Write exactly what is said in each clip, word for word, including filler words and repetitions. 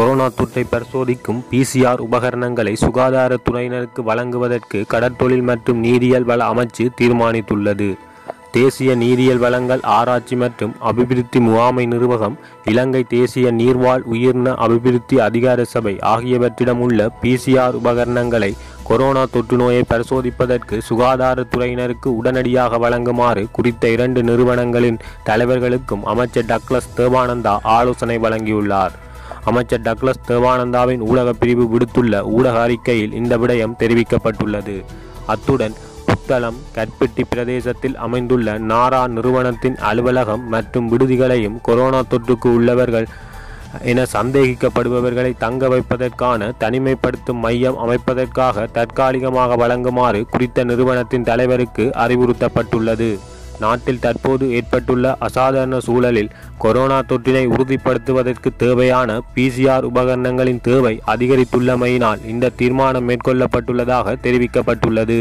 Corona தொற்றை பரிசோதிக்கும் PCR உபகரணங்களை சுகாதாரத்துறையினருக்கு வழங்குவதற்கு கடற்தொழில் மற்றும் நீரியல் வள அமைச்சு தீர்மானித்துள்ளது. தேசிய நீரியல் வளங்கள் ஆராய்ச்சி மற்றும் அபிவிருத்தி முகாமை நிர்வாகம், இலங்கை தேசிய நீர்வாழ் உயிரின அபிவிருத்தி அதிகார சபை ஆகியவற்றிடம் உள்ள பிசிஆர் உபகரணங்களை கொரோனா தொற்று நோயை பரிசோதிப்பதற்கு சுகாதாரத்துறையினருக்கு உடனடியாக வழங்குமாறு குறித்த இரண்டு நிறுவனங்களின் தலைவர்களுக்கும் அமைச்சர் டக்ளஸ் தேவானந்தா ஆலோசனை வழங்கியுள்ளார். அமைச்சர் டக்ளஸ் தேவானந்தாவின் ஊடக பிரிவு விடுத்துள்ள ஊடக அறிக்கையில் இந்த விடயம் தெரிவிக்கப்பட்டுள்ளது. அத்துடன் புத்தளம், கற்பெட்டி பிரதேசத்தில் அமைந்துள்ள நாரா நிறுவனத்தின் அலுவலகம் மற்றும் விடுதிகளையும் கொரோனா தொற்றுக்கு உள்ளவர்கள் என சந்தேகிக்கப்படுபவர்களை தங்க வைப்பதற்கான தனிமைப்படுத்தும் மையம் அமைப்பதற்காக தற்காலிகமாக வழங்குமாறு குறித்த நிறுவனத்தின் தலைவருக்கு அறிவுறுத்தப்பட்டுள்ளது. நாட்டில் தற்போது ஏற்பட்டுள்ள அசாதாரண சூழலில் கொரோனா தொற்றினை உறுதிப்படுத்துவதற்கு தேவையான பிசிஆர் உபகரணங்களின் தேவை அதிகரித்துள்ளமையினால் இந்த தீர்மானம் மேற்கொள்ளப்பட்டுள்ளதாக தெரிவிக்கப்பட்டுள்ளது.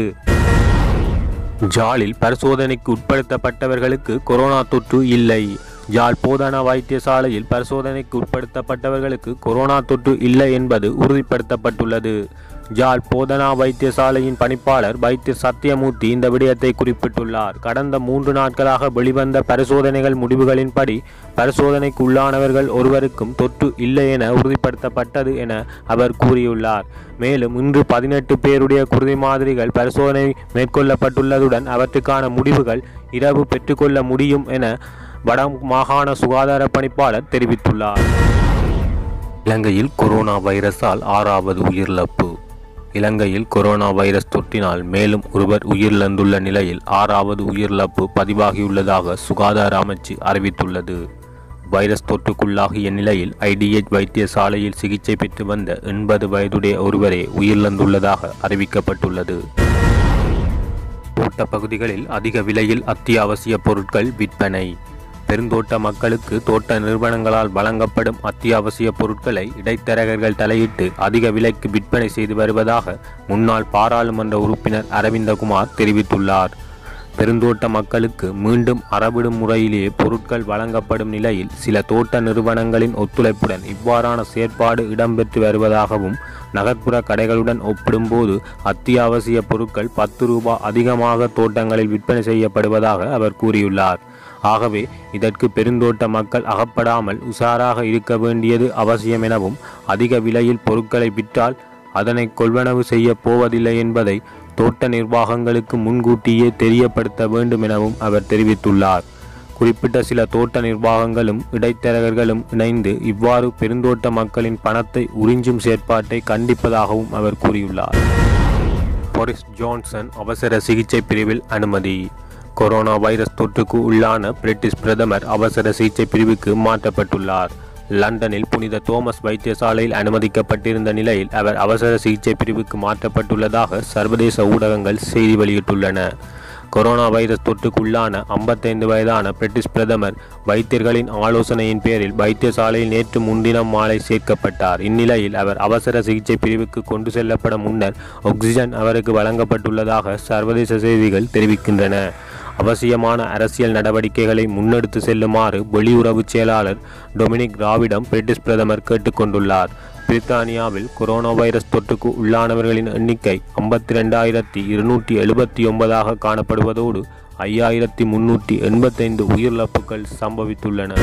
ஜாலில் பரிசோதனைக்கு உட்படுத்தப்பட்டவர்களுக்கு கொரோனா தொற்று இல்லை. ஜாழ் போதனா வைத்தியசாலையில் பரிசோதனைக்கு உட்படுத்தப்பட்டவர்களுக்கு கொரோனா தொற்று இல்லை என்பது உறுதிப்படுத்தப்பட்டுள்ளது. ஜாழ் போதனா வைத்தியசாலையின் பணிப்பாளர் வைத்திய சத்தியமூர்த்தி இந்த விடயத்தை குறிப்பிட்டுள்ளார். கடந்த மூன்று நாட்களாக வெளிவந்த பரிசோதனைகள் முடிவுகளின்படி பரிசோதனைக்கு உள்ளானவர்கள் ஒருவருக்கும் தொற்று இல்லை என உறுதிப்படுத்தப்பட்டது என அவர் கூறியுள்ளார். மேலும் இன்று பதினெட்டு பேருடைய குருதி மாதிரிகள் பரிசோதனை மேற்கொள்ளப்பட்டுள்ளதுடன் அவற்றுக்கான முடிவுகள் இரவு பெற்றுக்கொள்ள முடியும் என வட மாகாண சுகாதார பணிப்பாளர் தெரிவித்துள்ளார். இலங்கையில் கொரோனா வைரஸால் ஆறாவது உயிரிழப்பு. இலங்கையில் கொரோனா வைரஸ் தொற்றினால் மேலும் ஒருவர் உயிரிழந்துள்ள நிலையில் ஆறாவது உயிரிழப்பு பதிவாகியுள்ளதாக சுகாதார அமைச்சு அறிவித்துள்ளது. வைரஸ் தொற்றுக்குள்ளாகிய நிலையில் ஐடிஎச் வைத்தியசாலையில் சிகிச்சை பெற்று வந்த எண்பது வயதுடைய ஒருவரே உயிரிழந்துள்ளதாக அறிவிக்கப்பட்டுள்ளது. தோட்ட பகுதிகளில் அதிக விலையில் அத்தியாவசிய பொருட்கள் விற்பனை. பெருந்தோட்ட மக்களுக்கு தோட்ட நிறுவனங்களால் வழங்கப்படும் அத்தியாவசிய பொருட்களை இடைத்தரகர்கள் தலையிட்டு அதிக விலைக்கு விற்பனை செய்து வருவதாக முன்னாள் பாராளுமன்ற உறுப்பினர் அரவிந்தகுமார் தெரிவித்துள்ளார். பெருந்தோட்ட மக்களுக்கு மீண்டும் அறவிடும் முறையிலேயே பொருட்கள் வழங்கப்படும் நிலையில் சில தோட்ட நிறுவனங்களின் ஒத்துழைப்புடன் இவ்வாறான செயற்பாடு இடம்பெற்று வருவதாகவும், நகர்ப்புற கடைகளுடன் ஒப்பிடும்போது அத்தியாவசிய பொருட்கள் பத்து ரூபாய் அதிகமாக தோட்டங்களில் விற்பனை செய்யப்படுவதாக அவர் கூறியுள்ளார். ஆகவே இதற்கு பெருந்தோட்ட மக்கள் அகப்படாமல் உஷாராக இருக்க வேண்டியது அவசியம் எனவும், அதிக விலையில் பொருட்களை விற்றால் அதனை கொள்வனவு செய்ய போவதில்லை என்பதை தோட்ட நிர்வாகங்களுக்கு முன்கூட்டியே தெரியப்படுத்த வேண்டும் எனவும் அவர் தெரிவித்துள்ளார். குறிப்பிட்ட சில தோட்ட நிர்வாகங்களும் இடைத்தரகர்களும் இணைந்து இவ்வாறு பெருந்தோட்ட மக்களின் பணத்தை உறிஞ்சும் செயற்பாட்டை கண்டிப்பதாகவும் அவர் கூறியுள்ளார். போரிஸ் ஜான்சன் அவசர சிகிச்சை பிரிவில் அனுமதி. கொரோனா வைரஸ் தொற்றுக்கு உள்ளான பிரிட்டிஷ் பிரதமர் அவசர சிகிச்சை பிரிவுக்கு மாற்றப்பட்டுள்ளார். லண்டனில் புனித தோமஸ் வைத்தியசாலையில் அனுமதிக்கப்பட்டிருந்த நிலையில் அவர் அவசர சிகிச்சை பிரிவுக்கு மாற்றப்பட்டுள்ளதாக சர்வதேச ஊடகங்கள் செய்தி வெளியிட்டுள்ளன. கொரோனா வைரஸ் தொற்றுக்குள்ளான ஐம்பத்தைந்து வயதான பிரிட்டிஷ் பிரதமர் வைத்தியர்களின் ஆலோசனையின் பேரில் வைத்தியசாலையில் நேற்று முன்தினம் மாலை சேர்க்கப்பட்டார். இந்நிலையில் அவர் அவசர சிகிச்சை பிரிவுக்கு கொண்டு செல்லப்பட முன்னர் ஆக்சிஜன் அவருக்கு வழங்கப்பட்டுள்ளதாக சர்வதேச செய்திகள் தெரிவிக்கின்றன. அவசியமான அரசியல் நடவடிக்கைகளை முன்னெடுத்து செல்லுமாறு வெளியுறவு செயலாளர் டொமினிக் ராவிடம் பிரிட்டிஷ் பிரதமர் கேட்டுக்கொண்டுள்ளார். பிரித்தானியாவில் கொரோனா வைரஸ் தொற்றுக்கு உள்ளானவர்களின் எண்ணிக்கை ஐம்பத்தி ரெண்டாயிரத்தி இருநூற்றி எழுபத்தி ஒன்பதாக காணப்படுவதோடு ஐயாயிரத்தி முன்னூற்றி எண்பத்தைந்து உயிரிழப்புகள் சம்பவித்துள்ளன.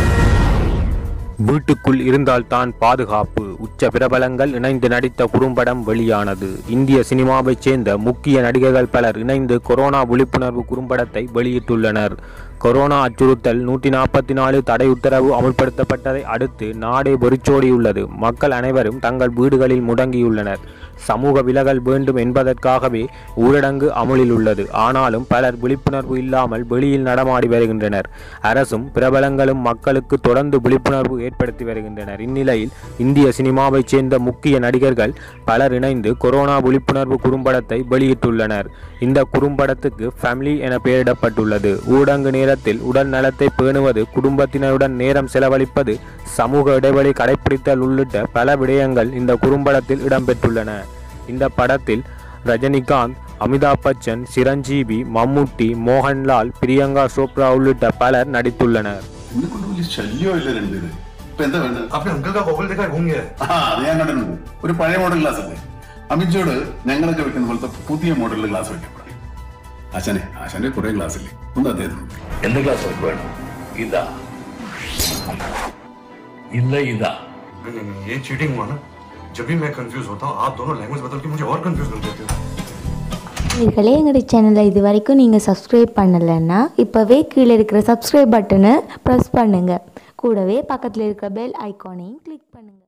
வீட்டுக்குள் இருந்தால்தான் பாதுகாப்பு. உச்ச பிரபலங்கள் இணைந்து நடித்த குறும்படம் வெளியானது. இந்திய சினிமாவைச் சேர்ந்த முக்கிய நடிகர்கள் பலர் இணைந்து கொரோனா விழிப்புணர்வு குறும்படத்தை வெளியிட்டுள்ளனர். கொரோனா அச்சுறுத்தல் நூற்றி நாற்பத்தி நாலு தடை உத்தரவு அமுல்படுத்தப்பட்டதை அடுத்து நாடே வெறிச்சோடியுள்ளது. மக்கள் அனைவரும் தங்கள் வீடுகளில் முடங்கியுள்ளனர். சமூக விலகல் வேண்டும் என்பதற்காகவே ஊரடங்கு அமுலில் உள்ளது. ஆனாலும் பலர் விழிப்புணர்வு இல்லாமல் வெளியில் நடமாடி வருகின்றனர். அரசும் பிரபலங்களும் மக்களுக்கு தொடர்ந்து விழிப்புணர்வு ஏற்படுத்தி வருகின்றனர். இந்நிலையில் இந்திய சினிமாவைச் சேர்ந்த முக்கிய நடிகர்கள் பலர் இணைந்து கொரோனா விழிப்புணர்வு குறும்படத்தை வெளியிட்டுள்ளனர். இந்த குறும்படத்துக்கு ஃபேமிலி என பெயரிடப்பட்டுள்ளது. ஊரடங்கு நேரத்தில் உடல் நலத்தை பேணுவது, குடும்பத்தினருடன் நேரம் செலவழிப்பது, சமூக இடைவெளி கடைபிடித்தல் உள்ளிட்ட பல விடயங்கள் இந்த குறும்படத்தில் இடம்பெற்றுள்ளன. இந்த படத்தில் ரஜினிகாந்த், அமிதாப் பச்சன், சிரஞ்சீவி, மம்முட்டி, மோகன்லால், பிரியங்கா சோப்ரா உள்ளிட்ட பலர் நடித்துள்ளனர். ഇപ്പൊ എന്താ വേണ്ടത്? आपने अंकल का गॉगल देखा है? घूम गया है। ആ അത് ഞാൻ കണ്ടിട്ടുണ്ട്. ഒരു പഴയ മോഡൽ ഗ്ലാസ് അല്ലേ? അമിച്ചോട് ഞങ്ങളൊക്കെ വെക്കുന്ന പോലത്തെ പുതിയ മോഡലിൽ ഗ്ലാസ് വെക്കാൻ പറയും. ആശാനെ ആശാന്റെ കുറെ ഗ്ലാസ് ഇല്ലേ, ഒന്ന് അദ്ദേഹത്തിന്. എന്ത് ഗ്ലാസ് വേണം? ഇതാ ഇല്ല ഇതാ. नहीं नहीं ये चीटिंग हुआ ना. जब भी मैं कंफ्यूज होता हूँ आप दोनों लैंग्वेज बदल के मुझे और कंफ्यूज कर देते हो. நீங்களே எங்களுடைய சேனலை இது வரைக்கும் நீங்கள் சப்ஸ்கிரைப் பண்ணலைன்னா இப்போவே கீழே இருக்கிற சப்ஸ்கிரைப் பட்டனை ப்ரெஸ் பண்ணுங்கள். கூடவே பக்கத்தில் இருக்கிற பெல் ஐக்கானையும் கிளிக் பண்ணுங்கள்.